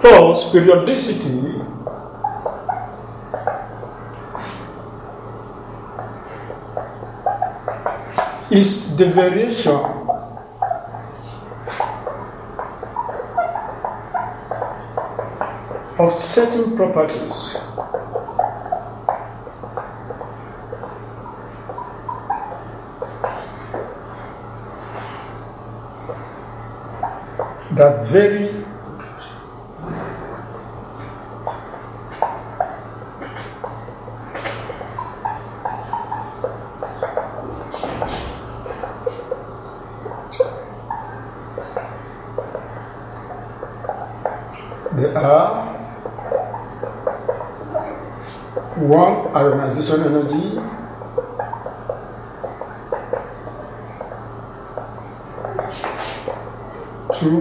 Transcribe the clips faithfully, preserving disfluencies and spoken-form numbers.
Thus, periodicity is the variation of certain properties that vary They are one, ionization energy, two,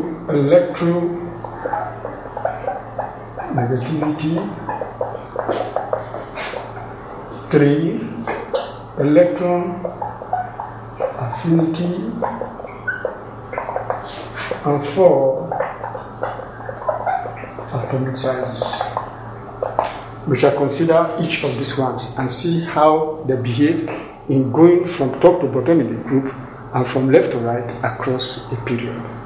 electronegativity, three, electron affinity, and four, atomic sizes. We shall consider each of these ones and see how they behave in going from top to bottom in the group and from left to right across a period.